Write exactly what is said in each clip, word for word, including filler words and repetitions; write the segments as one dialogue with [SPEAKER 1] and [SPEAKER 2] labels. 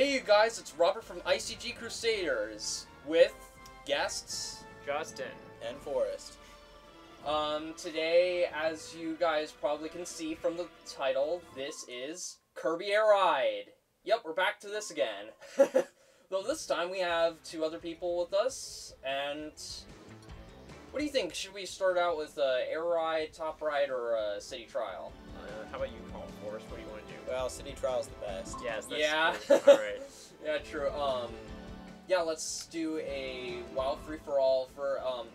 [SPEAKER 1] Hey you guys, it's Robert from I C G Crusaders with guests
[SPEAKER 2] Justin
[SPEAKER 3] and Forrest.
[SPEAKER 1] Um, today, as you guys probably can see from the title, this is Kirby Air Ride. Yep, we're back to this again. Though this time we have two other people with us, and what do you think? Should we start out with uh, Air Ride, Top Ride, or uh, City Trial?
[SPEAKER 2] Uh, how about you call Forrest? What do you want to do?
[SPEAKER 3] Well, City Trial's the best.
[SPEAKER 2] Yes, that's
[SPEAKER 1] Yeah.
[SPEAKER 2] Alright.
[SPEAKER 1] Yeah, true. Um, yeah, let's do a wild free-for-all for, um...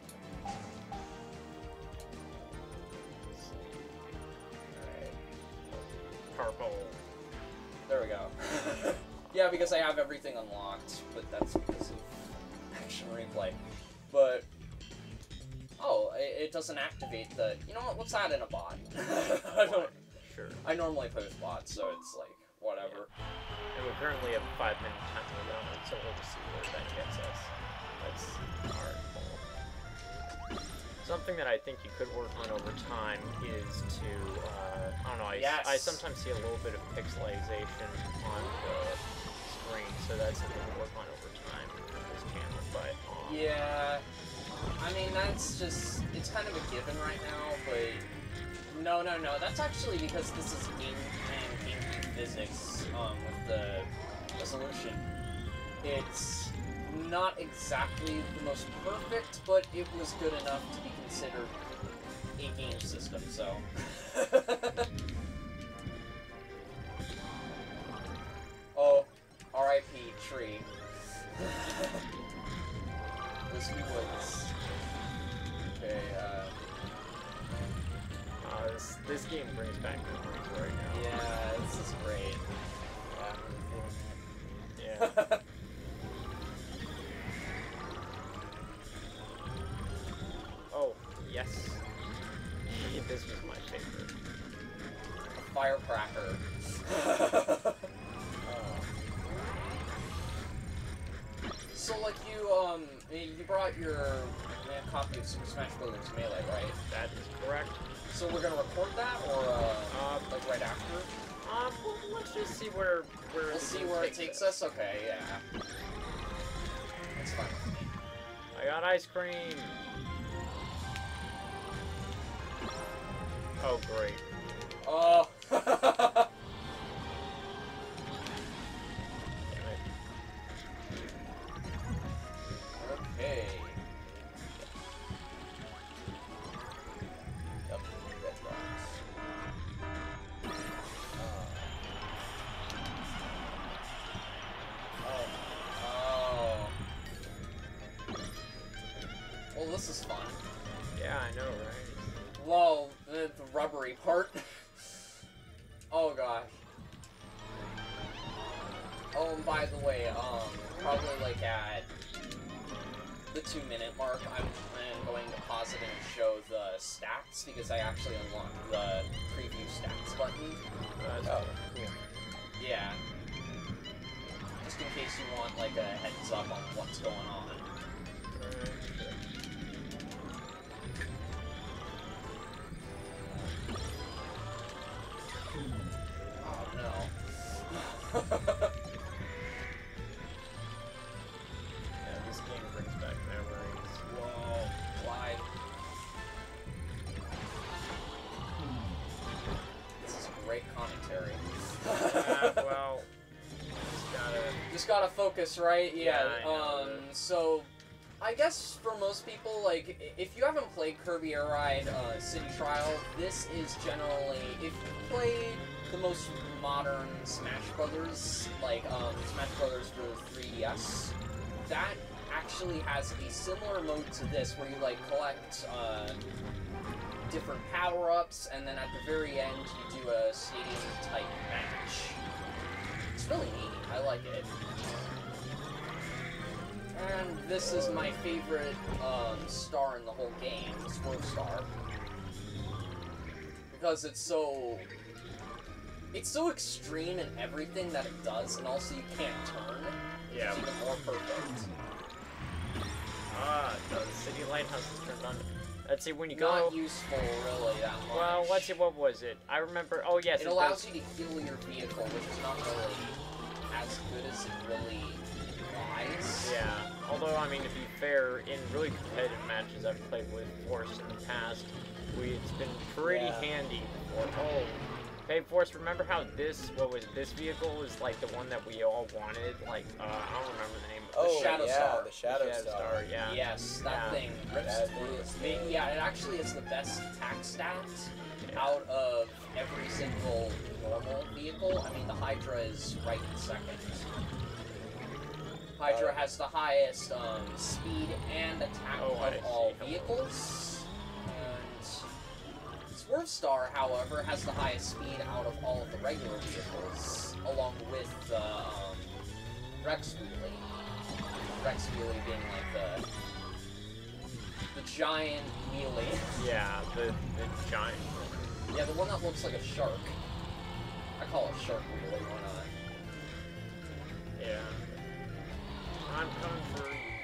[SPEAKER 2] Alright. Purple.
[SPEAKER 1] There we go. Yeah, because I have everything unlocked, but that's because of action replay. But... Oh, it, it doesn't activate the... You know what? Let's add in a bot. I don't...
[SPEAKER 2] Sure.
[SPEAKER 1] I normally play with bots, so it's like, whatever.
[SPEAKER 2] Yeah. And we currently have five minute time limit on it, so we'll just see where that gets us. That's our goal. Something that I think you could work on over time is to, uh, I don't know, I,
[SPEAKER 1] yes.
[SPEAKER 2] I sometimes see a little bit of pixelization on the screen, so that's something to work on over time on this channel, but... Um,
[SPEAKER 1] Yeah, I mean, that's just, it's kind of a given right now, but... No, no, no, that's actually because this is game and GameCube physics, um, with the resolution. It's not exactly the most perfect, but it was good enough to be considered a game system, so... Oh, R I P tree. Whiskey Woods. Okay, uh...
[SPEAKER 2] Uh, this, this game brings back memories right now.
[SPEAKER 1] Yeah, this is great.
[SPEAKER 2] Yeah.
[SPEAKER 1] Yeah.
[SPEAKER 2] Oh, yes. This was my favorite.
[SPEAKER 1] A firecracker.
[SPEAKER 2] Oh.
[SPEAKER 1] So, like, you, um, you brought your uh, copy of Super Smash Bros. Melee, right?
[SPEAKER 2] That is correct.
[SPEAKER 1] So we're gonna record that, or, uh,
[SPEAKER 2] Uh,
[SPEAKER 1] like, right after?
[SPEAKER 2] Um, well, let's just see where, where
[SPEAKER 1] We'll
[SPEAKER 2] the
[SPEAKER 1] see
[SPEAKER 2] game
[SPEAKER 1] where it takes us? Okay, yeah. That's fine with me.
[SPEAKER 2] I got ice cream! Oh, great.
[SPEAKER 1] Oh!
[SPEAKER 2] Damn it.
[SPEAKER 1] Okay. Yep, red box. Oh. Oh. Well, this is fun.
[SPEAKER 2] Yeah, I know, right?
[SPEAKER 1] Whoa, the, the rubbery part. Oh gosh. Oh, and by the way, um, probably like at the two minute mark, I'm, I'm going to pause it and show the stats, because I actually unlocked the preview stats button.
[SPEAKER 2] Uh,
[SPEAKER 3] Oh,
[SPEAKER 2] cool.
[SPEAKER 1] Yeah. Just in case you want like a heads up on what's going on.
[SPEAKER 2] Alright, sure.
[SPEAKER 1] Oh no.
[SPEAKER 2] Yeah, this game brings back memories.
[SPEAKER 1] Whoa, why? This is great commentary.
[SPEAKER 2] Uh, well, just gotta...
[SPEAKER 1] Just gotta focus, right? Yeah,
[SPEAKER 2] Yeah, I know
[SPEAKER 1] um,
[SPEAKER 2] that.
[SPEAKER 1] so... I guess for most people, like, i- if you haven't played Kirby Air Ride uh, City Trial, this is generally, if you play the most modern Smash Brothers, like um, Smash Brothers for three D S, that actually has a similar mode to this, where you, like, collect uh, different power-ups, and then at the very end, you do a stadium-type match. It's really neat. I like it. And this is my favorite um, star in the whole game, the Swerve Star. Because it's so... It's so extreme in everything that it does, and also you can't turn.
[SPEAKER 2] Yeah.
[SPEAKER 1] It's even more perfect.
[SPEAKER 2] Ah, the city lighthouse is turned on. Let's see, when you
[SPEAKER 1] Not
[SPEAKER 2] go...
[SPEAKER 1] useful, really, that much.
[SPEAKER 2] Well, let's see, what was it? I remember... Oh, yes.
[SPEAKER 1] It allows you to heal your vehicle, which is not really as as good as it really implies.
[SPEAKER 2] Yeah. Although, I mean, to be fair, in really competitive matches I've played with Force in the past, we it's been pretty
[SPEAKER 3] Yeah.
[SPEAKER 2] handy for. Oh, hey Force, remember how this, what was this vehicle was like the one that we all wanted? Like, uh, I don't remember the name of it.
[SPEAKER 3] Oh,
[SPEAKER 1] Shadow
[SPEAKER 3] yeah,
[SPEAKER 1] Star.
[SPEAKER 3] the Shadow,
[SPEAKER 2] The Shadow Star, yeah.
[SPEAKER 1] Yes, that
[SPEAKER 2] Yeah.
[SPEAKER 1] thing rips
[SPEAKER 3] That
[SPEAKER 1] bullets.
[SPEAKER 3] is
[SPEAKER 1] Maybe-
[SPEAKER 3] the-
[SPEAKER 1] Yeah, it actually is the best attack stats
[SPEAKER 2] Yeah.
[SPEAKER 1] out of every single normal vehicle. I mean, the Hydra is right in second. Hydra
[SPEAKER 3] Uh,
[SPEAKER 1] has the highest um, speed and attack
[SPEAKER 2] Oh, I
[SPEAKER 1] of
[SPEAKER 2] see.
[SPEAKER 1] all
[SPEAKER 2] Hello.
[SPEAKER 1] vehicles. And Swerve Star, however, has the highest speed out of all of the regular vehicles, along with the um, Rex Wheelie. Rex Wheelie being like the the giant wheelie.
[SPEAKER 2] Yeah, the, the giant one.
[SPEAKER 1] Yeah, the one that looks like a shark. I call it shark wheelie, why not?
[SPEAKER 2] Yeah. I'm coming for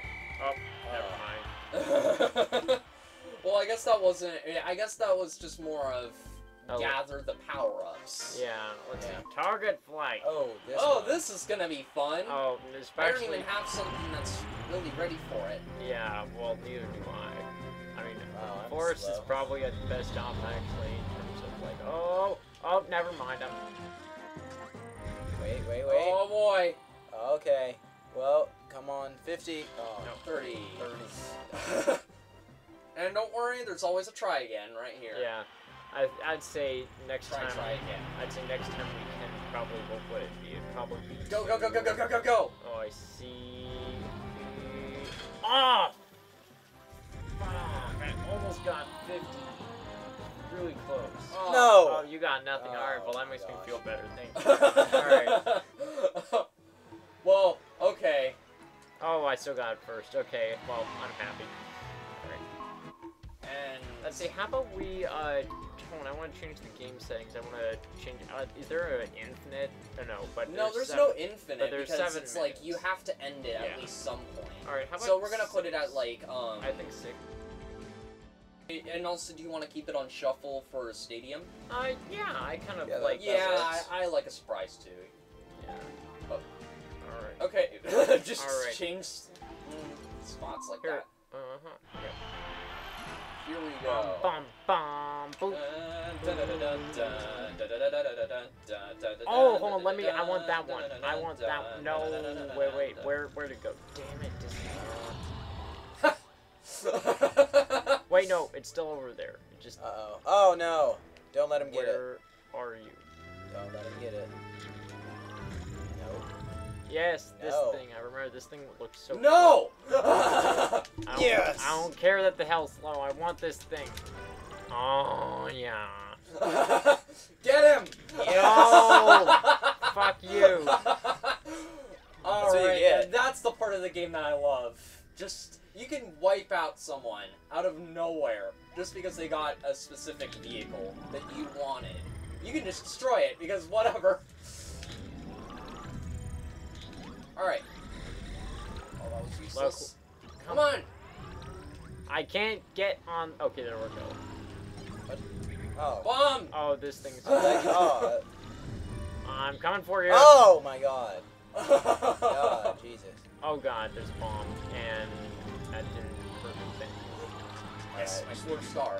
[SPEAKER 2] you. Oh, never mind.
[SPEAKER 1] Well, I guess that wasn't. I guess that was just more of
[SPEAKER 2] Oh.
[SPEAKER 1] gather the power-ups.
[SPEAKER 2] Yeah, let's
[SPEAKER 3] Yeah.
[SPEAKER 2] see. Target flight.
[SPEAKER 3] Oh, this
[SPEAKER 1] Oh,
[SPEAKER 3] one.
[SPEAKER 1] this is gonna be fun.
[SPEAKER 2] Oh,
[SPEAKER 1] I don't
[SPEAKER 2] especially.
[SPEAKER 1] even have something that's really ready for it.
[SPEAKER 2] Yeah, well, neither do I. I mean,
[SPEAKER 3] Wow, I'm
[SPEAKER 2] Force is
[SPEAKER 3] slow.
[SPEAKER 2] probably at the best off, actually, in terms of, like, oh, oh, never mind. I'm.
[SPEAKER 3] Wait, wait, wait.
[SPEAKER 1] Oh boy,
[SPEAKER 3] Okay. Well, come on, fifty. Oh,
[SPEAKER 2] No.
[SPEAKER 1] thirty.
[SPEAKER 3] thirty.
[SPEAKER 1] And don't worry, there's always a try again right here.
[SPEAKER 2] Yeah. I, I'd say next
[SPEAKER 1] Try,
[SPEAKER 2] time.
[SPEAKER 1] try again.
[SPEAKER 2] I'd say next time we can probably, what would it be? It'd probably be.
[SPEAKER 1] Go, go, go, go, go, go, go, go!
[SPEAKER 2] Oh, I see. Ah! Fuck, I almost got fifty. Really close.
[SPEAKER 1] Oh.
[SPEAKER 2] Oh,
[SPEAKER 3] No!
[SPEAKER 2] you got nothing.
[SPEAKER 3] Oh,
[SPEAKER 2] Alright, well, that makes
[SPEAKER 3] gosh.
[SPEAKER 2] me feel better. Thank you. Alright.
[SPEAKER 1] Well, okay.
[SPEAKER 2] Oh, I still got it first. Okay, well, I'm happy. Alright.
[SPEAKER 1] And
[SPEAKER 2] Let's see, how about we, uh, hold on, I want to change the game settings. I want to change, uh, is there an infinite? Oh, no, but
[SPEAKER 1] no, there's
[SPEAKER 2] seven.
[SPEAKER 1] no infinite
[SPEAKER 2] but there's
[SPEAKER 1] because
[SPEAKER 2] seven
[SPEAKER 1] it's like you
[SPEAKER 2] minutes.
[SPEAKER 1] have to end it
[SPEAKER 2] Yeah.
[SPEAKER 1] at least some point.
[SPEAKER 2] Alright, how about
[SPEAKER 1] So we're gonna put it
[SPEAKER 2] six?
[SPEAKER 1] at like um.
[SPEAKER 2] I think six.
[SPEAKER 1] And also, do you want to keep it on shuffle for Stadium?
[SPEAKER 2] Uh, yeah, I kind of
[SPEAKER 3] Yeah, that-
[SPEAKER 2] like
[SPEAKER 3] that
[SPEAKER 1] Yeah, I,
[SPEAKER 3] works.
[SPEAKER 1] I like a surprise too.
[SPEAKER 2] Yeah.
[SPEAKER 1] Oh.
[SPEAKER 2] Alright.
[SPEAKER 1] Okay, just
[SPEAKER 2] Alright.
[SPEAKER 1] change mm, spots like
[SPEAKER 2] Here.
[SPEAKER 1] that.
[SPEAKER 2] Uh-huh. Yeah.
[SPEAKER 1] Here we
[SPEAKER 2] Bum,
[SPEAKER 1] go.
[SPEAKER 2] bum, bum, boop. Oh,
[SPEAKER 1] Oh,
[SPEAKER 2] hold on, let me, I want that one. I want that one. No, wait, wait, where, where'd it go? Damn it, Disney. Wait, no, it's still over there. It just,
[SPEAKER 3] Uh-oh. Oh, no. Don't let him get it.
[SPEAKER 2] where are you?
[SPEAKER 3] Don't let him get it. No.
[SPEAKER 2] Yes, this
[SPEAKER 3] No.
[SPEAKER 2] thing. I remember this thing looks so
[SPEAKER 1] No!
[SPEAKER 2] I don't,
[SPEAKER 3] Yes!
[SPEAKER 2] I don't care that the hell's slow. I want this thing. Oh, yeah.
[SPEAKER 1] Get him!
[SPEAKER 2] No! Fuck you.
[SPEAKER 3] what you
[SPEAKER 1] Alright,
[SPEAKER 3] get.
[SPEAKER 1] and that's the part of the game that I love. Just, you can wipe out someone out of nowhere just because they got a specific vehicle that you wanted. You can just destroy it because whatever. Alright. Oh, that was useless. Come on!
[SPEAKER 2] I can't get on. Okay, there we go.
[SPEAKER 3] Oh.
[SPEAKER 1] Bomb!
[SPEAKER 2] Oh, this thing's.
[SPEAKER 3] Thank God.
[SPEAKER 2] I'm coming for you.
[SPEAKER 3] Oh, my God. God, Jesus.
[SPEAKER 2] Oh god, there's a bomb, and that didn't hurt anything.
[SPEAKER 1] Yes, my Swerve Star.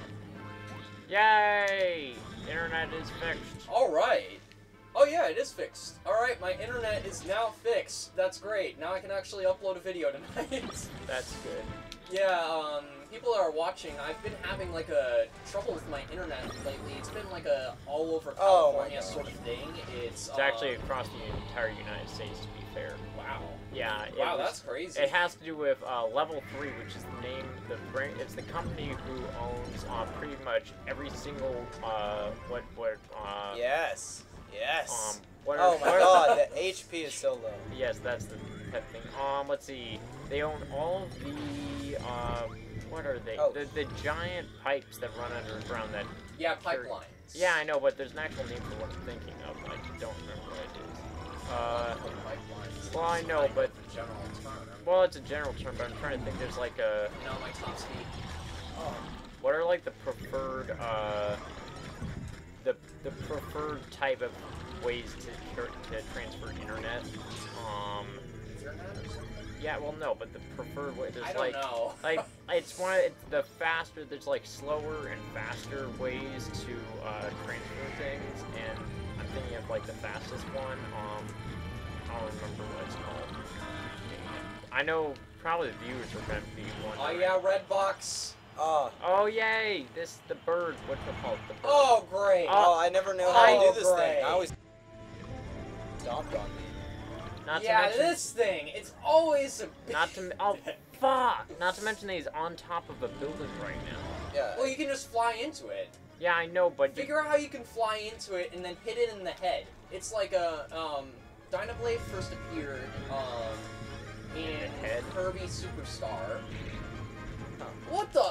[SPEAKER 2] Yay! Internet is fixed.
[SPEAKER 1] Alright. Oh yeah, it is fixed. Alright, my internet is now fixed. That's great. Now I can actually upload a video tonight.
[SPEAKER 2] That's good.
[SPEAKER 1] Yeah, um, people that are watching, I've been having like a trouble with my internet lately. It's been like a all over
[SPEAKER 3] Oh, my
[SPEAKER 1] California
[SPEAKER 3] gosh.
[SPEAKER 1] sort of thing. It's,
[SPEAKER 2] It's actually
[SPEAKER 1] um,
[SPEAKER 2] across the entire United States, to be fair.
[SPEAKER 1] wow.
[SPEAKER 2] Yeah. It
[SPEAKER 1] Wow,
[SPEAKER 2] was-
[SPEAKER 1] that's crazy.
[SPEAKER 2] It has to do with uh, Level three, which is the name, the brand, it's the company who owns uh, pretty much every single, uh, what, what, uh,
[SPEAKER 3] Yes. Yes.
[SPEAKER 2] um, what
[SPEAKER 3] Oh
[SPEAKER 2] are-
[SPEAKER 3] my
[SPEAKER 2] what-
[SPEAKER 3] God, the H P is so low.
[SPEAKER 2] Yes, that's the pet thing. Um, let's see. They own all the, uh, what are they?
[SPEAKER 3] Oh.
[SPEAKER 2] The, the giant pipes that run underground that,
[SPEAKER 1] Yeah, pipelines.
[SPEAKER 2] yeah, I know, but there's an actual name for what I'm thinking of. I don't remember what it is. Uh,
[SPEAKER 1] Pipelines.
[SPEAKER 2] well, I know,
[SPEAKER 1] Like
[SPEAKER 2] but,
[SPEAKER 1] the general term.
[SPEAKER 2] well, it's a general term, but I'm trying to think. There's like a,
[SPEAKER 1] No, my top speed.
[SPEAKER 2] what are like the preferred, uh, the the preferred type of ways to to transfer internet. Um.
[SPEAKER 1] Internet or something?
[SPEAKER 2] Yeah, well, no, but the preferred way. There's
[SPEAKER 1] I don't
[SPEAKER 2] like,
[SPEAKER 1] know.
[SPEAKER 2] like it's one of it's the faster. There's like slower and faster ways to uh, transfer things, and I'm thinking of like the fastest one. Um, I don't remember what it's called. I know probably the viewers are gonna be
[SPEAKER 1] Oh
[SPEAKER 2] wondering.
[SPEAKER 1] yeah, red box.
[SPEAKER 3] Oh.
[SPEAKER 2] Oh yay! This the bird. What's it called? The bird.
[SPEAKER 1] Oh great.
[SPEAKER 3] Oh, I never knew how
[SPEAKER 1] Oh,
[SPEAKER 3] to do this
[SPEAKER 1] great.
[SPEAKER 3] thing. I always stomped on me.
[SPEAKER 2] Not
[SPEAKER 1] yeah,
[SPEAKER 2] to mention,
[SPEAKER 1] this thing. It's always a.
[SPEAKER 2] Not to oh fuck! Not to mention that he's on top of a building right now.
[SPEAKER 3] Yeah.
[SPEAKER 1] Well, you can just fly into it.
[SPEAKER 2] Yeah, I know, but you,
[SPEAKER 1] Figure out how you can fly into it and then hit it in the head. It's like a um, Dynablade first appeared um in
[SPEAKER 2] Head?
[SPEAKER 1] Kirby Superstar.
[SPEAKER 3] Huh.
[SPEAKER 1] What the?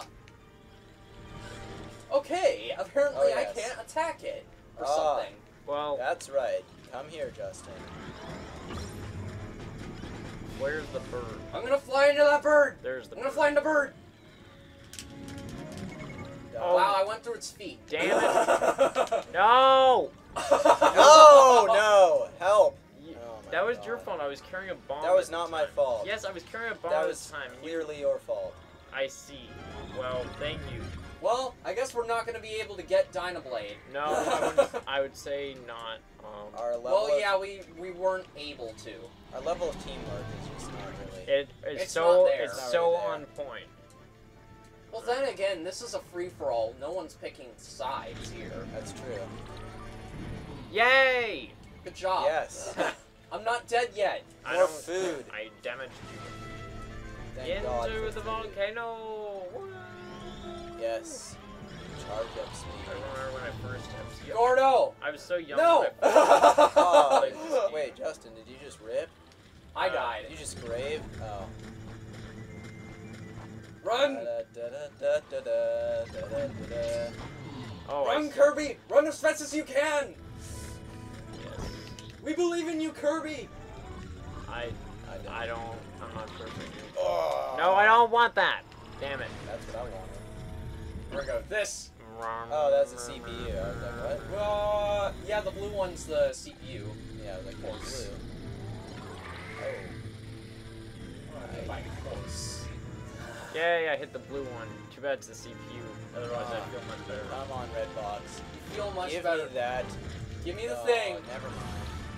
[SPEAKER 1] Okay, apparently
[SPEAKER 3] Oh, yes.
[SPEAKER 1] I can't attack it or
[SPEAKER 3] Ah.
[SPEAKER 1] something.
[SPEAKER 2] well,
[SPEAKER 3] That's right. Come here, Justin.
[SPEAKER 2] where's the bird?
[SPEAKER 1] I'm gonna fly into that bird.
[SPEAKER 2] There's the
[SPEAKER 1] I'm gonna
[SPEAKER 2] bird.
[SPEAKER 1] fly into bird.
[SPEAKER 2] Oh.
[SPEAKER 1] Wow, I went through its feet.
[SPEAKER 2] Damn it! No!
[SPEAKER 3] No, no, help!
[SPEAKER 2] You-
[SPEAKER 3] Oh my
[SPEAKER 2] that was
[SPEAKER 3] God.
[SPEAKER 2] your fault. I was carrying a bomb.
[SPEAKER 3] That was
[SPEAKER 2] at the
[SPEAKER 3] not my
[SPEAKER 2] time.
[SPEAKER 3] fault.
[SPEAKER 2] Yes, I was carrying a bomb
[SPEAKER 3] That
[SPEAKER 2] at
[SPEAKER 3] was
[SPEAKER 2] the time. and you-
[SPEAKER 3] clearly your fault.
[SPEAKER 2] I see. Well, thank you.
[SPEAKER 1] Well, I guess we're not gonna be able to get Dynablade.
[SPEAKER 2] No, I would, I would say not. Um,
[SPEAKER 3] Our level
[SPEAKER 1] Well,
[SPEAKER 3] of,
[SPEAKER 1] yeah, we we weren't able to.
[SPEAKER 3] our level of teamwork is just not really.
[SPEAKER 2] it, it's,
[SPEAKER 1] It's
[SPEAKER 2] so
[SPEAKER 1] not there.
[SPEAKER 2] it's
[SPEAKER 3] It's not
[SPEAKER 2] so
[SPEAKER 3] really there.
[SPEAKER 2] on point.
[SPEAKER 1] Well, then again, this is a free-for-all. No one's picking sides here.
[SPEAKER 3] That's true.
[SPEAKER 2] Yay!
[SPEAKER 1] Good job.
[SPEAKER 3] Yes.
[SPEAKER 1] I'm not dead yet.
[SPEAKER 2] I
[SPEAKER 3] More
[SPEAKER 2] don't,
[SPEAKER 3] food.
[SPEAKER 2] I damaged you.
[SPEAKER 3] Thank God
[SPEAKER 2] Into
[SPEAKER 3] for
[SPEAKER 2] the
[SPEAKER 3] food.
[SPEAKER 2] volcano.
[SPEAKER 3] Yes. Charge up
[SPEAKER 2] I
[SPEAKER 3] speed.
[SPEAKER 2] remember when I first had.
[SPEAKER 1] Gordo!
[SPEAKER 2] I was so young.
[SPEAKER 1] No!
[SPEAKER 2] when I
[SPEAKER 3] Oh,
[SPEAKER 2] Like this game.
[SPEAKER 3] wait, Justin, did you just rip?
[SPEAKER 1] I
[SPEAKER 2] Uh,
[SPEAKER 1] died.
[SPEAKER 3] Did you just grave? Oh.
[SPEAKER 1] Run!
[SPEAKER 3] Da-da-da-da-da-da-da-da-da.
[SPEAKER 2] Oh, I
[SPEAKER 1] Run,
[SPEAKER 2] see.
[SPEAKER 1] Kirby! Run as fast as you can!
[SPEAKER 2] Yes.
[SPEAKER 1] We believe in you, Kirby!
[SPEAKER 2] I,
[SPEAKER 3] I don't.
[SPEAKER 2] I don't. I'm not sure if I do.
[SPEAKER 3] Oh.
[SPEAKER 2] No, I don't want that. Damn it.
[SPEAKER 3] That's what I wanted.
[SPEAKER 1] Here we go. This.
[SPEAKER 3] Oh, that's a C P U. I was like, what?
[SPEAKER 1] Uh, yeah, the blue one's the C P U.
[SPEAKER 3] Yeah, I was like,
[SPEAKER 1] Of
[SPEAKER 3] what's
[SPEAKER 1] course.
[SPEAKER 3] blue? Oh.
[SPEAKER 1] By force.
[SPEAKER 2] Yay, I hit the blue one. Too bad it's the C P U. Otherwise, I'd feel much better.
[SPEAKER 3] Come on, red box.
[SPEAKER 1] You feel much
[SPEAKER 3] Give
[SPEAKER 1] better.
[SPEAKER 3] me that.
[SPEAKER 1] Give me the
[SPEAKER 3] Oh,
[SPEAKER 1] thing.
[SPEAKER 3] Never mind.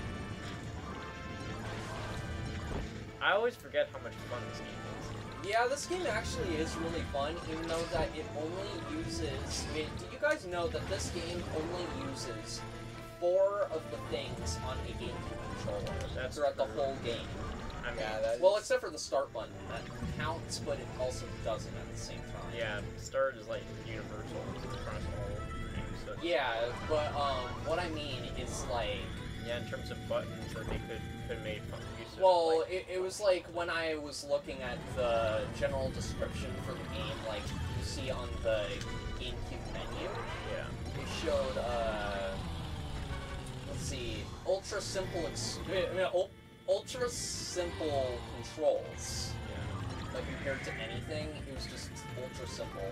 [SPEAKER 2] I always forget how much fun this game is.
[SPEAKER 1] Yeah, this game actually is really fun, even though that it only uses... I mean, do you guys know that this game only uses four of the things on a GameCube controller
[SPEAKER 2] That's
[SPEAKER 1] throughout the
[SPEAKER 2] true.
[SPEAKER 1] whole game?
[SPEAKER 2] I mean,
[SPEAKER 3] Yeah, that
[SPEAKER 1] Well,
[SPEAKER 3] is-
[SPEAKER 1] except for the start button. That counts, but it also doesn't at the same time.
[SPEAKER 2] yeah, start is like universal. It's across all games. So
[SPEAKER 1] Yeah, but um, what I mean is like...
[SPEAKER 2] yeah, in terms of buttons that they could could made fun use of.
[SPEAKER 1] Well,
[SPEAKER 2] like,
[SPEAKER 1] it, it was like when I was looking at the general description for the game, like you see on the GameCube menu,
[SPEAKER 2] yeah.
[SPEAKER 1] it showed, uh, let's see, ultra simple, ex I mean, I mean, ul ultra simple controls.
[SPEAKER 2] Yeah.
[SPEAKER 1] Like compared to anything, it was just ultra simple.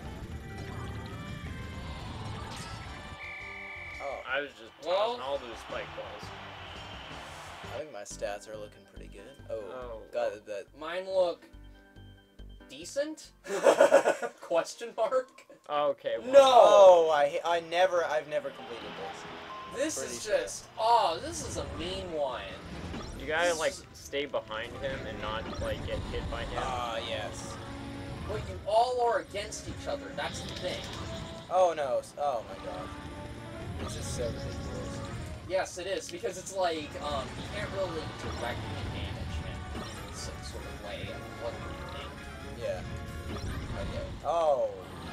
[SPEAKER 3] Oh,
[SPEAKER 2] I was just
[SPEAKER 1] Well-
[SPEAKER 2] tossing all those spike balls.
[SPEAKER 3] I think my stats are looking pretty good. Oh,
[SPEAKER 2] Oh.
[SPEAKER 3] got that.
[SPEAKER 1] Mine look decent? Question mark?
[SPEAKER 2] Okay. Well,
[SPEAKER 1] No!
[SPEAKER 3] Oh, I I never I've never completed this.
[SPEAKER 1] This
[SPEAKER 3] Pretty
[SPEAKER 1] is
[SPEAKER 3] sure.
[SPEAKER 1] just, oh, this is a mean one.
[SPEAKER 2] You gotta like stay behind him and not like get hit by him.
[SPEAKER 3] Ah, yes.
[SPEAKER 1] But you all are against each other, that's the thing.
[SPEAKER 3] Oh no. Oh my god. This is so ridiculous.
[SPEAKER 1] Yes, it is, because it's like, um, you can't really directly manage him in some sort of way of what you think.
[SPEAKER 3] Yeah. Okay. Oh.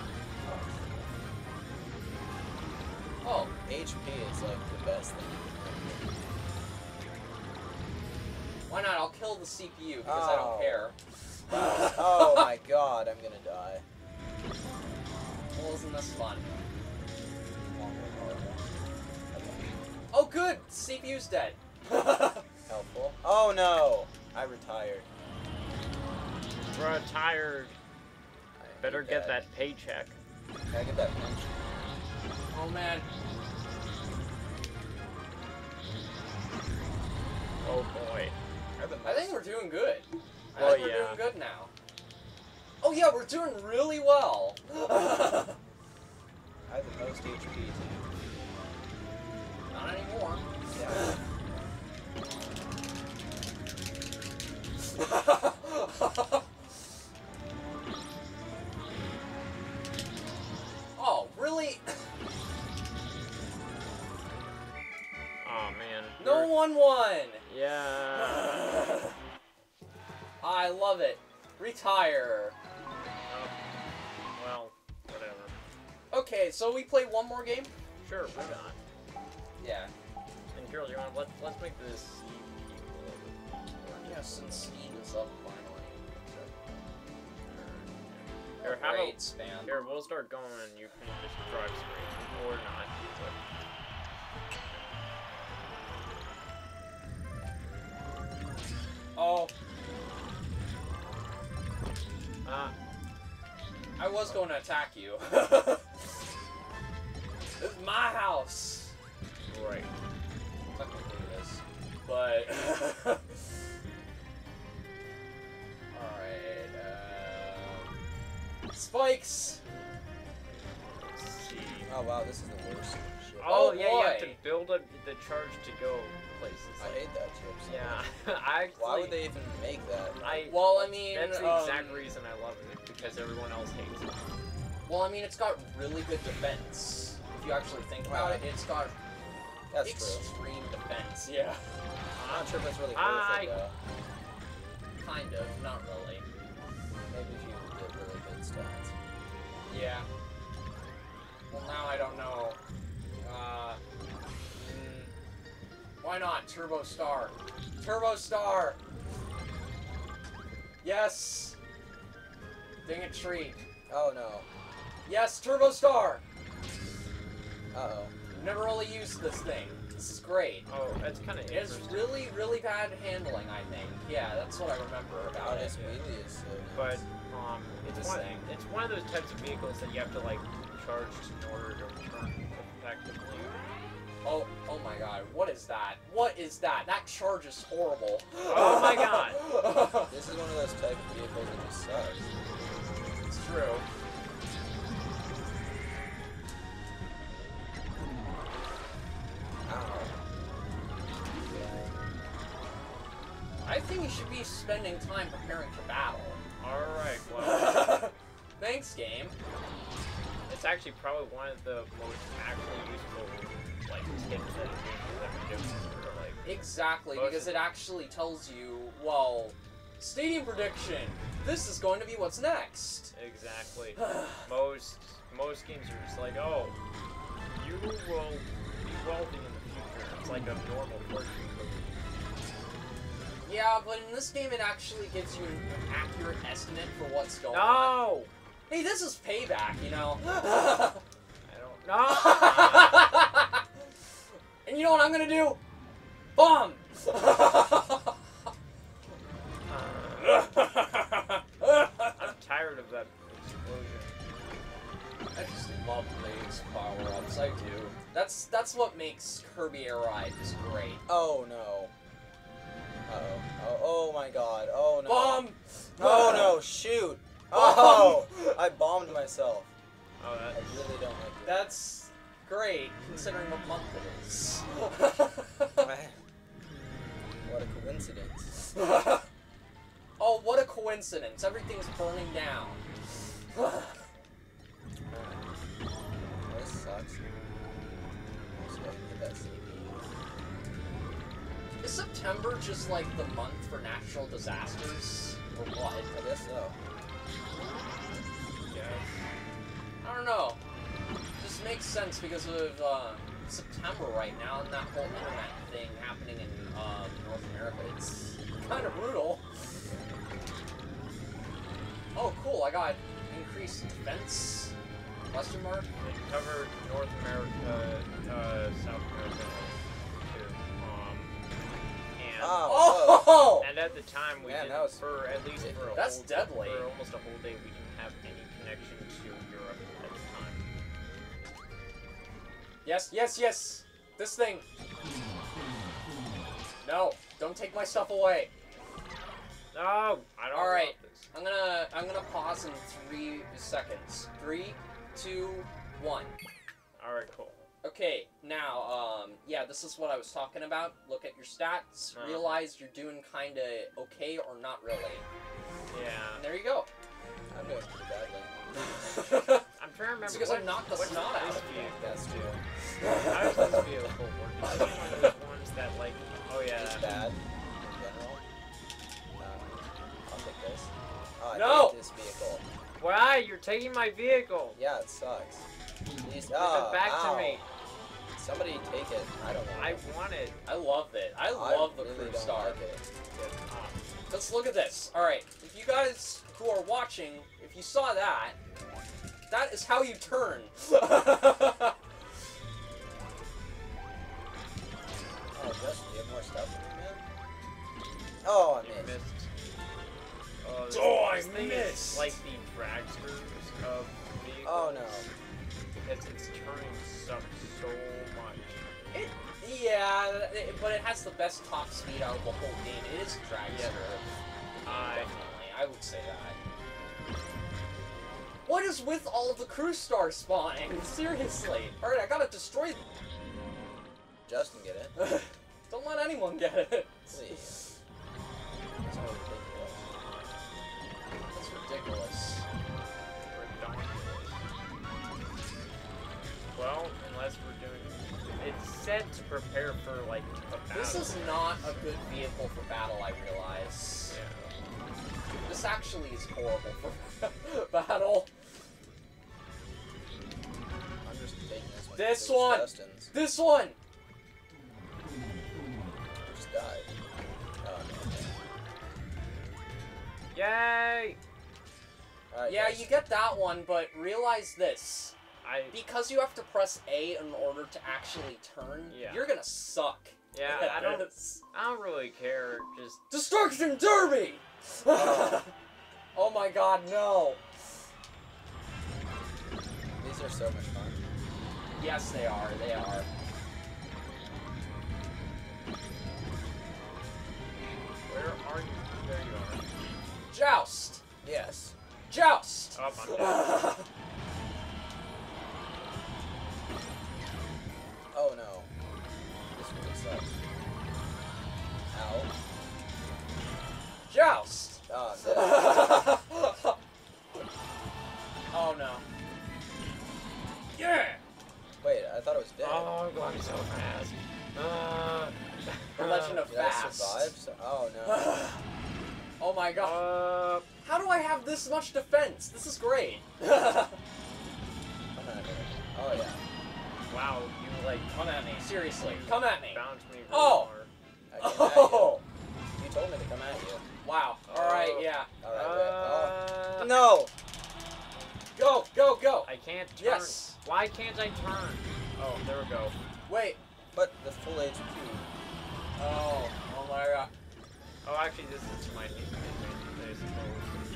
[SPEAKER 1] Oh,
[SPEAKER 3] H P is like the best thing.
[SPEAKER 1] why not? I'll kill the C P U, because I
[SPEAKER 3] Oh.
[SPEAKER 1] don't care.
[SPEAKER 3] Oh my god, I'm gonna die.
[SPEAKER 1] Well, isn't this fun? Oh, good! C P U's dead.
[SPEAKER 3] Helpful. Oh no! I retired.
[SPEAKER 2] Retired.
[SPEAKER 3] I
[SPEAKER 2] Better
[SPEAKER 3] hate
[SPEAKER 2] get that paycheck.
[SPEAKER 3] Can I get that pension?
[SPEAKER 1] Oh, man.
[SPEAKER 2] Oh boy.
[SPEAKER 1] I think we're doing good. I
[SPEAKER 2] Well,
[SPEAKER 1] think we're
[SPEAKER 2] yeah.
[SPEAKER 1] doing good now. Oh yeah, we're doing really well.
[SPEAKER 3] I have the most H P too.
[SPEAKER 1] Not anymore.
[SPEAKER 3] Yeah.
[SPEAKER 1] Oh, really?
[SPEAKER 2] Oh man.
[SPEAKER 1] No
[SPEAKER 2] You're-
[SPEAKER 1] one won!
[SPEAKER 2] Yeah.
[SPEAKER 1] I love it. Retire.
[SPEAKER 2] Oh. Well, whatever.
[SPEAKER 1] Okay, so we play one more game?
[SPEAKER 2] Sure, why not?
[SPEAKER 1] Yeah.
[SPEAKER 2] And girls, you want let's let's make this C P a little bit more.
[SPEAKER 1] Yeah, since Steam is up finally.
[SPEAKER 2] Here,
[SPEAKER 1] Oh,
[SPEAKER 2] how
[SPEAKER 1] great,
[SPEAKER 2] about
[SPEAKER 1] spam.
[SPEAKER 2] here? We'll start going, and you can just drive straight or not.
[SPEAKER 1] Oh,
[SPEAKER 2] Ah,
[SPEAKER 1] I was going to attack you. This is my house.
[SPEAKER 2] right.
[SPEAKER 1] Technically it is. But... Alright, uh... Spikes!
[SPEAKER 2] Let's see.
[SPEAKER 3] Oh wow, this is the worst shit.
[SPEAKER 2] Oh,
[SPEAKER 1] Oh,
[SPEAKER 2] yeah, you have to
[SPEAKER 1] boy.
[SPEAKER 2] build up the charge to go places.
[SPEAKER 3] I hate that chip. so
[SPEAKER 2] Yeah,
[SPEAKER 3] much.
[SPEAKER 2] I actually.
[SPEAKER 3] Why would they even make that?
[SPEAKER 2] I,
[SPEAKER 1] Well, I mean,
[SPEAKER 2] that's the exact
[SPEAKER 1] um,
[SPEAKER 2] reason I love it, because everyone else hates it.
[SPEAKER 1] Well, I mean, it's got really good defense. If you actually think about
[SPEAKER 3] Right.
[SPEAKER 1] it, it's got
[SPEAKER 3] That's true.
[SPEAKER 1] extreme defense. Yeah.
[SPEAKER 3] I'm not sure if that's really worth
[SPEAKER 2] I-
[SPEAKER 3] it though.
[SPEAKER 1] Kind of, not really.
[SPEAKER 3] Maybe if you get really good stats.
[SPEAKER 1] Yeah. Well, now I don't know. Uh... mm, why not? Turbo Star. Turbo Star! Yes! Dang it, tree.
[SPEAKER 3] Oh no.
[SPEAKER 1] Yes, Turbo Star!
[SPEAKER 3] Uh oh.
[SPEAKER 1] Never really used this thing. This is great.
[SPEAKER 2] Oh, that's kind of
[SPEAKER 1] It has
[SPEAKER 2] interesting.
[SPEAKER 1] really, really bad handling, I think. Yeah, that's what I remember
[SPEAKER 3] Oh,
[SPEAKER 1] about it.
[SPEAKER 3] this wheelie is so
[SPEAKER 2] But
[SPEAKER 3] nice.
[SPEAKER 2] um, it's
[SPEAKER 1] This
[SPEAKER 2] one.
[SPEAKER 1] thing.
[SPEAKER 2] It's one of those types of vehicles that you have to like charge in order to turn effectively.
[SPEAKER 1] Oh, oh my god, what is that? What is that? That charge is horrible.
[SPEAKER 2] Oh my god.
[SPEAKER 3] This is one of those type of vehicles that just sucks.
[SPEAKER 1] It's true.
[SPEAKER 3] Ow.
[SPEAKER 1] I think you should be spending time preparing for battle.
[SPEAKER 2] All right. Well,
[SPEAKER 1] Thanks, game.
[SPEAKER 2] it's actually probably one of the most actually useful like tips that a game will ever give you. Or, like,
[SPEAKER 1] Exactly,
[SPEAKER 2] Most
[SPEAKER 1] because
[SPEAKER 2] of-
[SPEAKER 1] it actually tells you, well, stadium prediction. This is going to be what's next.
[SPEAKER 2] exactly. most most games are just like, oh, you will be wealthy in the future. It's like a normal fortune cookie.
[SPEAKER 1] Yeah, but in this game, it actually gives you an accurate estimate for what's going on.
[SPEAKER 2] No.
[SPEAKER 1] Hey, this is payback, you know.
[SPEAKER 2] I don't know.
[SPEAKER 1] And you know what I'm gonna do? Bomb!
[SPEAKER 2] I'm tired of that explosion.
[SPEAKER 1] I just love these power-ups, I do. That's that's what makes Kirby Air Ride just great.
[SPEAKER 3] Oh no. Uh oh. Oh, oh my god. Oh no.
[SPEAKER 1] Bomb!
[SPEAKER 3] Oh no, shoot. Oh! I bombed myself.
[SPEAKER 2] Oh,
[SPEAKER 3] I
[SPEAKER 2] that.
[SPEAKER 3] really don't like it.
[SPEAKER 1] That's great, considering what month it is.
[SPEAKER 3] What a coincidence.
[SPEAKER 1] Oh, what a coincidence. Everything's burning down.
[SPEAKER 3] This sucks. So I can get that C P.
[SPEAKER 1] Is September just like the month for natural disasters? Or what?
[SPEAKER 3] I guess so.
[SPEAKER 2] Yeah.
[SPEAKER 1] I don't know. Just makes sense because of uh, September right now and that whole internet thing happening in uh, North America. It's kind of brutal. Oh, cool! I got increased defense. Question mark.
[SPEAKER 2] It covered North America, uh, South America, too. Um, and
[SPEAKER 3] Oh,
[SPEAKER 1] Oh!
[SPEAKER 2] and at the time we
[SPEAKER 3] Man,
[SPEAKER 2] didn't,
[SPEAKER 3] that was
[SPEAKER 2] for at least for a
[SPEAKER 1] That's
[SPEAKER 2] whole,
[SPEAKER 1] deadly.
[SPEAKER 2] for almost a whole day, we didn't have any connection to Europe at the time.
[SPEAKER 1] Yes, yes, yes. This thing. No, Don't take my stuff away.
[SPEAKER 2] No, I don't
[SPEAKER 1] All right.
[SPEAKER 2] want this.
[SPEAKER 1] I'm gonna I'm gonna pause in three seconds. Three, two, one.
[SPEAKER 2] All right, cool.
[SPEAKER 1] Okay, now, um, yeah, this is what I was talking about. Look at your stats.
[SPEAKER 2] Uh-huh.
[SPEAKER 1] Realize you're doing kind of okay or not really.
[SPEAKER 2] Yeah.
[SPEAKER 1] And there you go.
[SPEAKER 3] I'm doing pretty badly.
[SPEAKER 2] I'm trying to remember.
[SPEAKER 1] It's because
[SPEAKER 2] what,
[SPEAKER 1] I knocked the
[SPEAKER 2] what's
[SPEAKER 1] snot out
[SPEAKER 2] this
[SPEAKER 1] of you.
[SPEAKER 3] That's too.
[SPEAKER 2] How does this vehicle work? Is it one of those ones that, like, oh yeah.
[SPEAKER 3] It's bad in general. Um, I'll take this. Oh, I
[SPEAKER 1] No!
[SPEAKER 3] hate this vehicle.
[SPEAKER 2] Why? You're taking my vehicle.
[SPEAKER 3] Yeah, it sucks. Please,
[SPEAKER 2] Give
[SPEAKER 3] oh,
[SPEAKER 2] it back
[SPEAKER 3] ow.
[SPEAKER 2] to me.
[SPEAKER 3] Somebody take it. I don't want
[SPEAKER 2] I
[SPEAKER 3] it.
[SPEAKER 2] want it.
[SPEAKER 1] I love it. I love the
[SPEAKER 3] really
[SPEAKER 1] Crew
[SPEAKER 3] don't
[SPEAKER 1] Star.
[SPEAKER 3] like it.
[SPEAKER 2] Ah.
[SPEAKER 1] Let's look at this. Alright, if you guys who are watching, if you saw that, that is how you turn.
[SPEAKER 3] Oh, Justin, you have more stuff in you, man? Oh, I
[SPEAKER 2] You
[SPEAKER 3] missed.
[SPEAKER 2] missed. Oh, this,
[SPEAKER 1] Oh, I
[SPEAKER 2] this thing
[SPEAKER 1] missed.
[SPEAKER 2] is like the dragsters of vehicles.
[SPEAKER 3] Oh, no.
[SPEAKER 2] Because it's turning so, so much.
[SPEAKER 1] It, yeah, it, but it has the best top speed out of the whole game. It is a dragster.
[SPEAKER 2] I
[SPEAKER 1] Definitely, I would say that. What is with all of the Crew Stars spawning? Seriously. Alright, I gotta destroy them.
[SPEAKER 3] Justin, get it?
[SPEAKER 1] Don't let anyone get it.
[SPEAKER 3] Please. That's so ridiculous.
[SPEAKER 1] That's ridiculous.
[SPEAKER 2] Well, unless we're doing... It's set to prepare for, like, a battle.
[SPEAKER 1] This is not a good vehicle for battle, I realize.
[SPEAKER 2] Yeah.
[SPEAKER 1] This actually is horrible for battle.
[SPEAKER 3] I'm just taking this one.
[SPEAKER 1] This
[SPEAKER 3] because it's
[SPEAKER 1] one!
[SPEAKER 3] Justin's.
[SPEAKER 1] This one!
[SPEAKER 3] Just died. Oh, no.
[SPEAKER 2] Yay!
[SPEAKER 3] Alright,
[SPEAKER 1] Yeah,
[SPEAKER 3] guys.
[SPEAKER 1] you get that one, but realize this.
[SPEAKER 2] I...
[SPEAKER 1] Because you have to press A in order to actually turn,
[SPEAKER 2] Yeah.
[SPEAKER 1] you're gonna suck.
[SPEAKER 2] Yeah,
[SPEAKER 1] at
[SPEAKER 2] I don't...
[SPEAKER 1] this.
[SPEAKER 2] I don't really care, just...
[SPEAKER 1] Destruction Derby!
[SPEAKER 3] Oh.
[SPEAKER 1] Oh my god, no.
[SPEAKER 3] These are so much fun.
[SPEAKER 1] Yes, they are, they are.
[SPEAKER 2] Where are you? There you are.
[SPEAKER 1] Joust!
[SPEAKER 3] Yes.
[SPEAKER 1] Joust!
[SPEAKER 2] Oh, I'm dead.
[SPEAKER 3] Oh no. This really sucks. Ow.
[SPEAKER 1] Joust!
[SPEAKER 3] Oh, I'm dead.
[SPEAKER 1] Oh no. Yeah!
[SPEAKER 3] Wait, I thought it was dead.
[SPEAKER 2] Oh, I'm going so fast. Uh,
[SPEAKER 1] The Legend of
[SPEAKER 3] Did I
[SPEAKER 1] Fast.
[SPEAKER 3] survive? So oh no.
[SPEAKER 1] Oh my god.
[SPEAKER 2] Uh,
[SPEAKER 1] How do I have this much defense? This is great.
[SPEAKER 3] Come on, oh yeah.
[SPEAKER 2] wow, you, like,
[SPEAKER 1] Come at me, seriously. Come at me.
[SPEAKER 2] bounced me really
[SPEAKER 1] Oh.
[SPEAKER 2] hard.
[SPEAKER 3] I came at you.
[SPEAKER 1] Oh!
[SPEAKER 3] You told me to come at you.
[SPEAKER 1] Wow.
[SPEAKER 2] Oh.
[SPEAKER 1] Alright, yeah.
[SPEAKER 3] Alright, wait. Oh.
[SPEAKER 2] Uh,
[SPEAKER 3] No!
[SPEAKER 1] Go, go, go!
[SPEAKER 2] I can't turn.
[SPEAKER 1] Yes.
[SPEAKER 2] Why can't I turn? Oh, there we go.
[SPEAKER 1] Wait.
[SPEAKER 3] But the full H P.
[SPEAKER 1] Oh, oh my god.
[SPEAKER 2] Oh, actually, this is my new I suppose.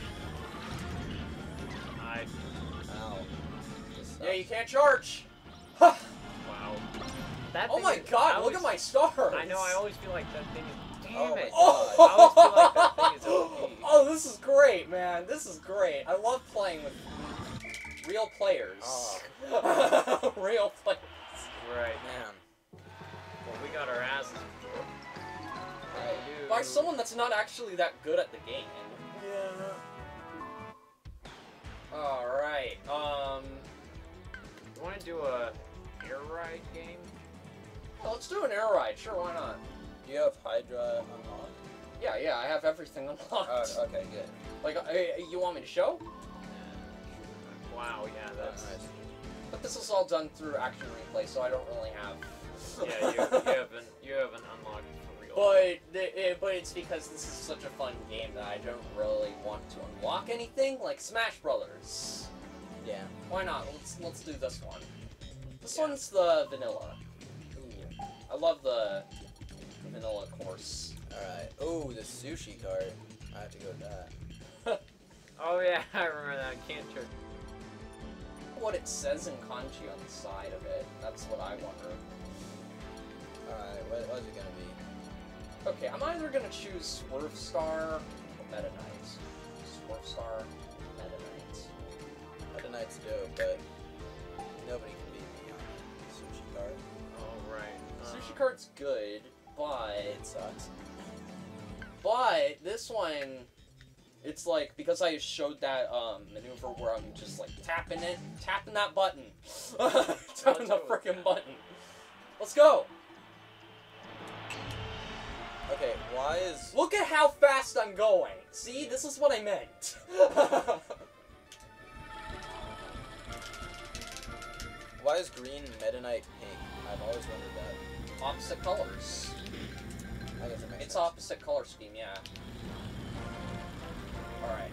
[SPEAKER 2] I...
[SPEAKER 3] Ow. This sucks.
[SPEAKER 1] Yeah, you can't charge.
[SPEAKER 2] Wow. That
[SPEAKER 1] Oh
[SPEAKER 2] thing
[SPEAKER 1] my
[SPEAKER 2] is-
[SPEAKER 1] god,
[SPEAKER 2] I
[SPEAKER 1] look
[SPEAKER 2] always,
[SPEAKER 1] at my stars.
[SPEAKER 2] I know, I always feel like that thing is... Damn
[SPEAKER 3] Oh my
[SPEAKER 2] it!
[SPEAKER 1] Oh.
[SPEAKER 2] I always feel like that thing is O P.
[SPEAKER 1] Oh, this is great, man. This is great. I love playing with real players.
[SPEAKER 3] Oh.
[SPEAKER 1] Real players.
[SPEAKER 2] Right.
[SPEAKER 3] Man.
[SPEAKER 2] Well, we got our asses whooped.
[SPEAKER 3] Right.
[SPEAKER 1] By someone that's not actually that good at the game.
[SPEAKER 2] Yeah.
[SPEAKER 1] Alright, um...
[SPEAKER 2] You want to do a air ride game?
[SPEAKER 1] well, let's do an air ride. Sure, why not?
[SPEAKER 3] Do you have Hydra unlocked?
[SPEAKER 1] Yeah, yeah, I have everything unlocked.
[SPEAKER 3] Oh, okay, good.
[SPEAKER 1] Like, uh, you want me to show?
[SPEAKER 2] Wow, yeah, that's...
[SPEAKER 3] Oh, nice.
[SPEAKER 1] But this is all done through Action Replay, so I don't really have...
[SPEAKER 2] Yeah, you, you haven't you haven't unlocked for real.
[SPEAKER 1] But, the, it, but it's because this is such a fun game that I don't really want to unlock anything, like Smash Brothers.
[SPEAKER 3] Yeah.
[SPEAKER 1] Why not? Let's let's do this one. This
[SPEAKER 2] Yeah.
[SPEAKER 1] one's the vanilla.
[SPEAKER 3] Ooh.
[SPEAKER 1] I love the vanilla course.
[SPEAKER 3] Alright. Ooh, the sushi cart. I have to go with that.
[SPEAKER 2] Oh yeah, I remember that. Can't turn.
[SPEAKER 1] What it says in kanji on the side of it. That's what I wonder.
[SPEAKER 3] Alright, what, what's it gonna be?
[SPEAKER 1] Okay, I'm either gonna choose Swerve Star or Meta Knight. Swerve Star, Meta Knight.
[SPEAKER 3] Meta Knight's dope, but nobody can beat me on Sushi Card.
[SPEAKER 2] Oh, right. Uh,
[SPEAKER 1] Sushi Card's good, but
[SPEAKER 3] It sucks.
[SPEAKER 1] but this one, it's like because I showed that um, maneuver where I'm just like tapping it, tapping that button, tapping the
[SPEAKER 2] go with
[SPEAKER 1] freaking
[SPEAKER 2] that.
[SPEAKER 1] button. Let's go.
[SPEAKER 3] Okay, why is...
[SPEAKER 1] Look at how fast I'm going. See, this is what I meant.
[SPEAKER 3] Why is green Meta Knight pink? I've always wondered that.
[SPEAKER 1] Opposite colors.
[SPEAKER 3] I guess it makes
[SPEAKER 1] It's
[SPEAKER 3] sense.
[SPEAKER 1] opposite color scheme, yeah. Alright.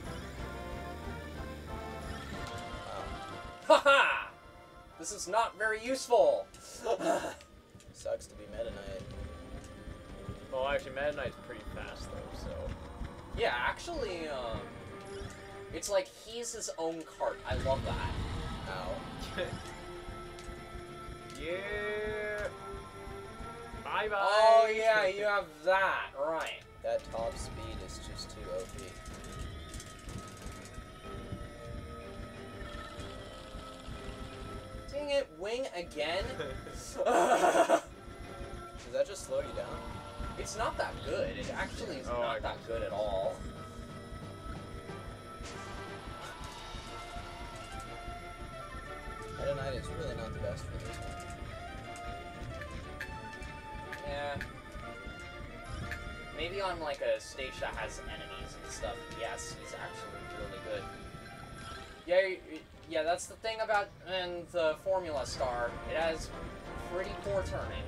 [SPEAKER 3] Wow.
[SPEAKER 1] Haha! This is not very useful.
[SPEAKER 3] Sucks to be Meta Knight.
[SPEAKER 2] Well, actually, Meta Knight's pretty fast, though, so...
[SPEAKER 1] Yeah, actually, um... it's like he's his own cart. I love that.
[SPEAKER 3] Ow.
[SPEAKER 2] Yeah! Bye-bye!
[SPEAKER 1] Oh, yeah, you have that. Right.
[SPEAKER 3] That top speed is just too O P.
[SPEAKER 1] Dang it, wing again?
[SPEAKER 3] Does that just slow you down?
[SPEAKER 1] It's not that good. It actually is
[SPEAKER 2] Oh, I
[SPEAKER 1] not that good at all.
[SPEAKER 3] Meta Knight is really not the best for this one.
[SPEAKER 1] Yeah. Maybe on like a stage that has enemies and stuff, yes, he's actually really good. Yeah, y- y- yeah, that's the thing about and the Formula Star. It has pretty poor turning.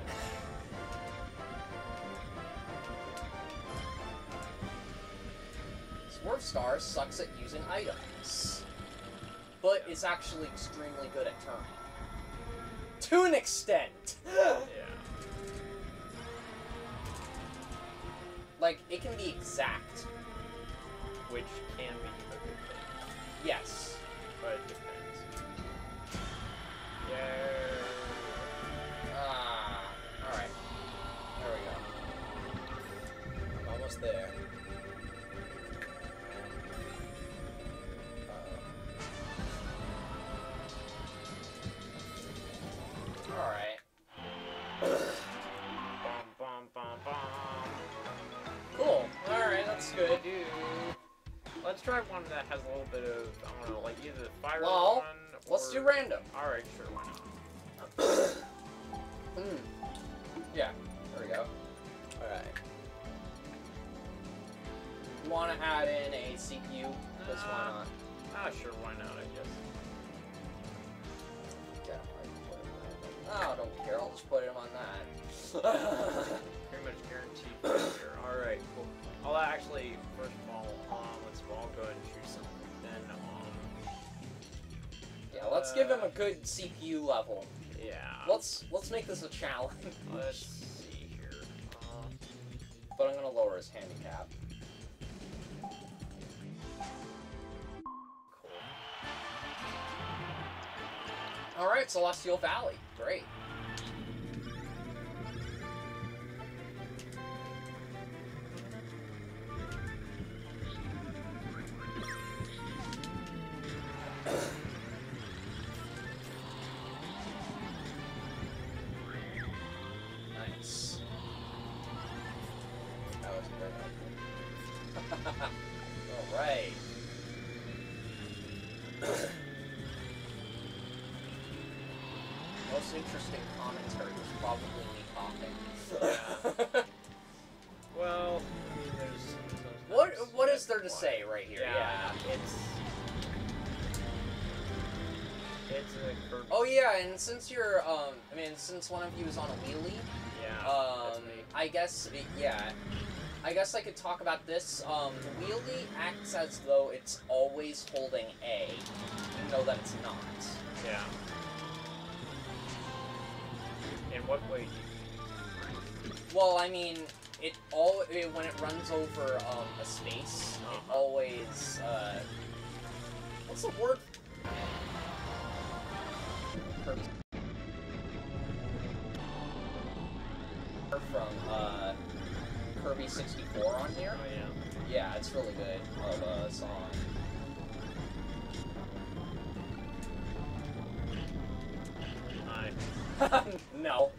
[SPEAKER 1] Swerve Star sucks at using items, but is actually extremely good at turning. To an extent!
[SPEAKER 2] Yeah.
[SPEAKER 1] Like, it can be exact.
[SPEAKER 2] Which can be a good thing,
[SPEAKER 1] Yes.
[SPEAKER 2] but it depends. Yeah.
[SPEAKER 1] Ah, alright. There we go.
[SPEAKER 3] I'm almost there. Uh,
[SPEAKER 1] Alright.
[SPEAKER 2] Bum, bum, bum, bum.
[SPEAKER 1] Cool. Alright, that's good.
[SPEAKER 2] Dude. Let's try one that has a little bit of, I don't know, like either the fire
[SPEAKER 1] Well,
[SPEAKER 2] one or...
[SPEAKER 1] let's do random.
[SPEAKER 2] Alright, sure, why not?
[SPEAKER 1] Hmm. Yeah, there we go.
[SPEAKER 3] Alright.
[SPEAKER 1] You want to add in a C P U? Because why
[SPEAKER 2] Uh,
[SPEAKER 1] not?
[SPEAKER 2] Ah, sure, why not, I guess.
[SPEAKER 1] Yeah, I can put it on that. Oh, don't care. I'll just put him on that.
[SPEAKER 2] Pretty much guaranteed failure. Alright, cool. I'll actually, first of all, um, let's all go ahead and choose something. Then, um...
[SPEAKER 1] Yeah, let's give him a good C P U level.
[SPEAKER 2] Yeah.
[SPEAKER 1] Let's let's make this a challenge.
[SPEAKER 2] Let's see here. Uh,
[SPEAKER 1] But I'm gonna lower his handicap.
[SPEAKER 2] cool.
[SPEAKER 1] Alright, Celestial Valley. Great. Nice.
[SPEAKER 3] That was very helpful.
[SPEAKER 1] Alright. Most interesting commentary was probably me talking.
[SPEAKER 2] Well, there's...
[SPEAKER 1] What what is there to say right here?
[SPEAKER 2] Yeah, it's... It's a Kirby...
[SPEAKER 1] Oh yeah, and since you're um, I mean, since one of you is on a wheelie,
[SPEAKER 2] Yeah, that's
[SPEAKER 1] um,
[SPEAKER 2] me.
[SPEAKER 1] I guess yeah, I guess I could talk about this. Um, the wheelie acts as though it's always holding A, even though that it's not.
[SPEAKER 2] Yeah. In what way do you...
[SPEAKER 1] Well, I mean, it all it, when it runs over um a space, it
[SPEAKER 2] Uh-huh.
[SPEAKER 1] always uh, what's the word? From uh, Kirby Kirby sixty-four on here.
[SPEAKER 2] Oh yeah.
[SPEAKER 1] Yeah, it's really good of a song.
[SPEAKER 2] Hi.
[SPEAKER 1] No.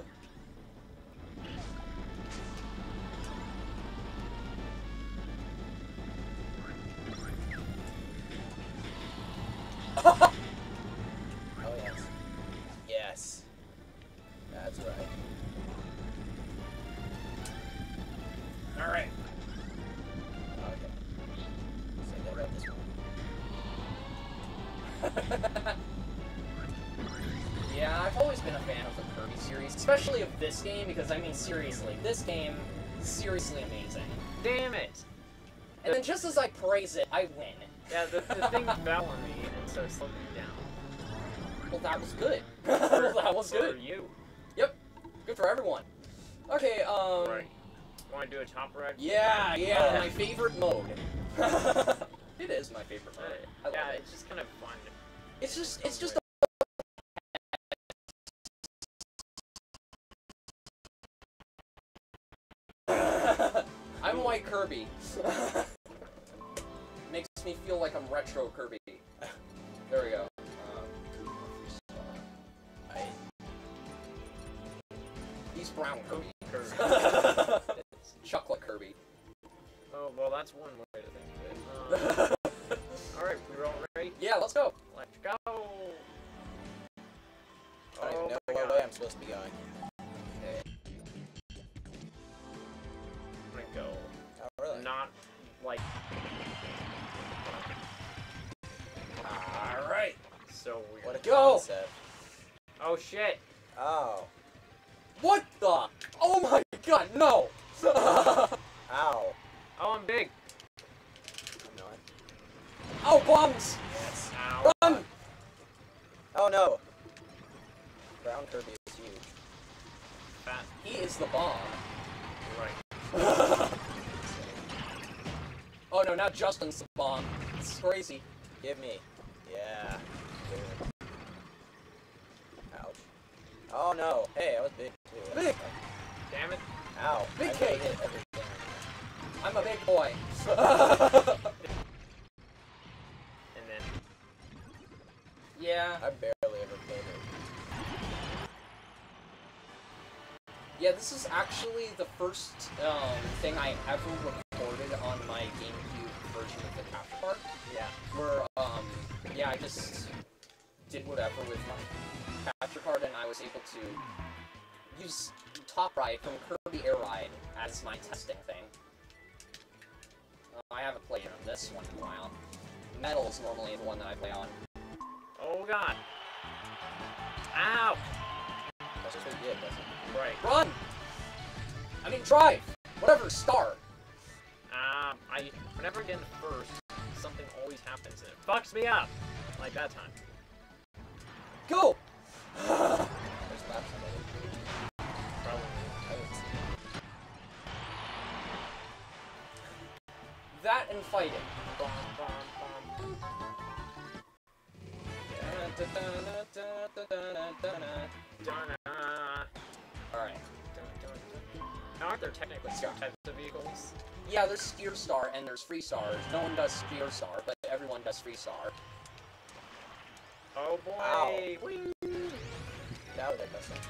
[SPEAKER 3] Oh yes. Yes. That's right.
[SPEAKER 1] Alright.
[SPEAKER 3] Okay. So I read this one.
[SPEAKER 1] Yeah, I've always been a fan of the Kirby series, especially of this game, because, I mean, seriously, this game is seriously amazing.
[SPEAKER 2] Damn it!
[SPEAKER 1] And then just as I praise it, I win.
[SPEAKER 2] Yeah, the, the thing fell on me, and so it slowed me down.
[SPEAKER 1] Well, that was good. Well, that was
[SPEAKER 2] For
[SPEAKER 1] good.
[SPEAKER 2] you.
[SPEAKER 1] Yep. Good for everyone. Okay, um...
[SPEAKER 2] Right. Want to do a top ride?
[SPEAKER 1] Yeah, yeah, my favorite mode. It is my favorite
[SPEAKER 2] Uh,
[SPEAKER 1] mode. I love
[SPEAKER 2] yeah,
[SPEAKER 1] it.
[SPEAKER 2] it's just kind of fun.
[SPEAKER 1] It's just, it's just a... I'm White Kirby. Makes me feel like I'm retro Kirby. There we go. Um,
[SPEAKER 3] I
[SPEAKER 1] he's brown Kirby.
[SPEAKER 2] Kirby.
[SPEAKER 1] Chocolate Kirby.
[SPEAKER 2] Oh, well, that's one way to think of it. Um, Alright, we're all ready?
[SPEAKER 1] Yeah, let's go.
[SPEAKER 2] Let's go!
[SPEAKER 3] I don't
[SPEAKER 2] Oh
[SPEAKER 3] even know
[SPEAKER 2] my
[SPEAKER 3] what
[SPEAKER 2] God.
[SPEAKER 3] way I'm supposed to be going. Okay.
[SPEAKER 2] I'm gonna go.
[SPEAKER 3] Oh, really?
[SPEAKER 2] Not, like...
[SPEAKER 1] Alright.
[SPEAKER 2] So weird.
[SPEAKER 3] What a
[SPEAKER 1] Go!
[SPEAKER 3] concept.
[SPEAKER 2] Oh, shit!
[SPEAKER 3] Oh.
[SPEAKER 1] What the? Oh my god, no!
[SPEAKER 3] Ow.
[SPEAKER 2] Oh, I'm big!
[SPEAKER 3] I'm not.
[SPEAKER 1] Oh, bombs!
[SPEAKER 3] Yes.
[SPEAKER 2] Ow.
[SPEAKER 1] Run!
[SPEAKER 3] Oh no. Brown Kirby is huge.
[SPEAKER 2] Fat.
[SPEAKER 1] He is the bomb.
[SPEAKER 2] Right.
[SPEAKER 1] Oh no, not Justin's the bomb. It's crazy.
[SPEAKER 3] Give me. Yeah. Good. Ouch. Oh no. Hey, I was big too.
[SPEAKER 1] Big.
[SPEAKER 2] Damn it.
[SPEAKER 3] Ow.
[SPEAKER 1] Big
[SPEAKER 3] I
[SPEAKER 1] cake.
[SPEAKER 3] really hit everything.
[SPEAKER 1] I'm a big boy.
[SPEAKER 2] And then...
[SPEAKER 1] Yeah.
[SPEAKER 3] I barely ever played it.
[SPEAKER 1] Yeah, this is actually the first um, thing I ever recorded on my GameCube version of the capture card.
[SPEAKER 2] Yeah.
[SPEAKER 1] Where, um, yeah, I just did whatever with my capture card, and I was able to use Top Ride from Kirby Air Ride as my testing thing. Uh, I haven't played on this one in a while. Metal is normally the one that I play on.
[SPEAKER 2] Oh, God. Ow!
[SPEAKER 3] That's just what you did, doesn't it?
[SPEAKER 2] Right.
[SPEAKER 1] Run! I mean, drive! Whatever, start!
[SPEAKER 2] Um, I... Whenever I get in first, something always happens, and it fucks me up! Like that time.
[SPEAKER 1] Go!
[SPEAKER 3] There's laps on it.
[SPEAKER 2] Probably.
[SPEAKER 3] I would see.
[SPEAKER 1] That and fighting.
[SPEAKER 2] Bum, bum, bum. Dun-ah.
[SPEAKER 1] Alright.
[SPEAKER 2] Dun, dun, dun. Now, aren't there technically two types of vehicles?
[SPEAKER 1] Yeah, there's Spear Star and there's Free Stars. No one does Spear Star, but everyone does Free Star.
[SPEAKER 2] Oh boy!
[SPEAKER 3] Ow.
[SPEAKER 2] Whee!
[SPEAKER 3] Now they're missing.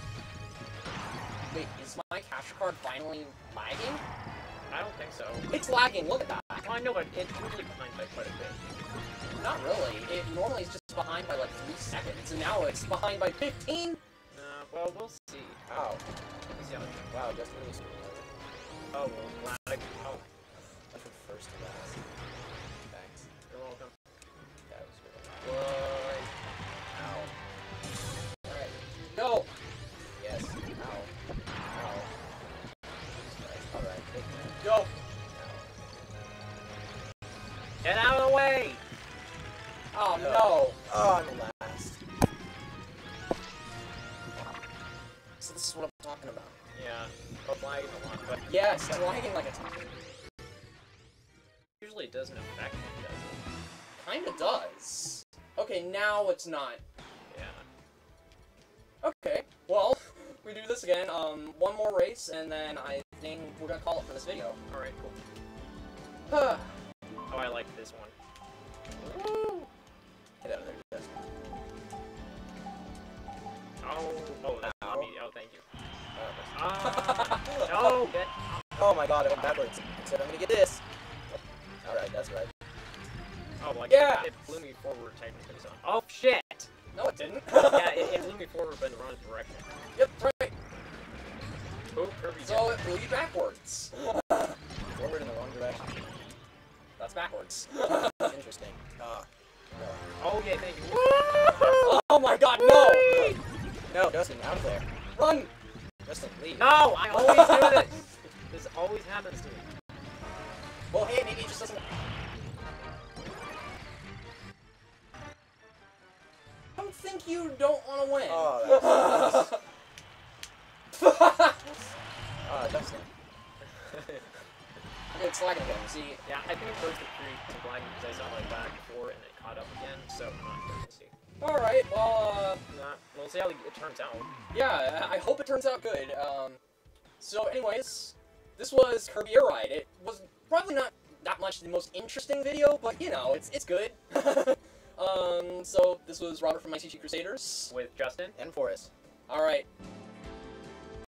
[SPEAKER 1] Wait, is my capture card finally lagging?
[SPEAKER 2] I don't think so.
[SPEAKER 1] It's lagging, look at that.
[SPEAKER 2] Well, I know, but it's usually behind by quite a bit.
[SPEAKER 1] Not really. It normally is just behind by like three seconds, and now it's behind by fifteen?
[SPEAKER 2] Uh, well, we'll see.
[SPEAKER 3] Ow.
[SPEAKER 2] We'll see how it goes.
[SPEAKER 3] Wow, just really screwed over.
[SPEAKER 2] Oh, well, lag. Oh,
[SPEAKER 3] Went from first to last. Thanks.
[SPEAKER 2] you're welcome.
[SPEAKER 3] That was really
[SPEAKER 2] Boy.
[SPEAKER 3] Ow.
[SPEAKER 1] Alright, go!
[SPEAKER 3] Yes. Ow. Ow. Jesus Christ. Alright, take that.
[SPEAKER 1] Go!
[SPEAKER 3] Ow.
[SPEAKER 2] Get out of the way!
[SPEAKER 1] Oh
[SPEAKER 3] No.
[SPEAKER 1] no!
[SPEAKER 3] Oh, I'm last.
[SPEAKER 1] So this is what I'm talking about.
[SPEAKER 2] Yeah, but lagging a lot, but
[SPEAKER 1] Yeah, it's lagging like a ton.
[SPEAKER 2] usually it doesn't affect me, does
[SPEAKER 1] Kinda does. Okay, now it's not.
[SPEAKER 2] it? Yeah.
[SPEAKER 1] Okay, well, we do this again. Um, one more race, and then I thing we're gonna call it for this video.
[SPEAKER 2] Alright, cool.
[SPEAKER 1] Huh.
[SPEAKER 2] Oh, I like this one.
[SPEAKER 1] Woo!
[SPEAKER 3] Get out of there, you guys.
[SPEAKER 2] Oh, oh, that's not
[SPEAKER 3] Ow.
[SPEAKER 2] me. Oh, thank you.
[SPEAKER 3] Oh,
[SPEAKER 2] Ah, no, get.
[SPEAKER 3] oh my god, I went backwards. Said I'm gonna get this. Alright, that's right.
[SPEAKER 2] Oh, like,
[SPEAKER 1] Yeah.
[SPEAKER 2] it blew me forward technically, so. Oh, shit!
[SPEAKER 1] No, it didn't.
[SPEAKER 2] Yeah, it, it blew me forward, but in the wrong direction.
[SPEAKER 1] Yep, right.
[SPEAKER 2] Oh, Kirby.
[SPEAKER 1] So it blew you backwards.
[SPEAKER 3] Forward in the wrong direction.
[SPEAKER 1] That's backwards.
[SPEAKER 3] Interesting. Ah. No.
[SPEAKER 2] Oh, yeah, thank you.
[SPEAKER 1] Oh my god, no!
[SPEAKER 3] No, Dustin, out of there.
[SPEAKER 1] Run!
[SPEAKER 3] Dustin, leave.
[SPEAKER 2] No, I always do this. This always happens to me.
[SPEAKER 1] Well, hey, maybe it just doesn't... I don't think you don't want to win.
[SPEAKER 3] Oh, that's Ah, Dustin.
[SPEAKER 1] It's lagging again, see?
[SPEAKER 2] Yeah, I think it was the creek to blind because I saw my back before and it caught up again, so not good to see.
[SPEAKER 1] Alright, well, uh...
[SPEAKER 2] Not, we'll see how it turns out.
[SPEAKER 1] yeah, I hope it turns out good. Um, so anyways, this was Kirby Air Ride. It was probably not that much the most interesting video, but you know, it's it's good. um, so this was Robert from My T G Crusaders.
[SPEAKER 2] With Justin.
[SPEAKER 3] And Forrest.
[SPEAKER 1] Alright,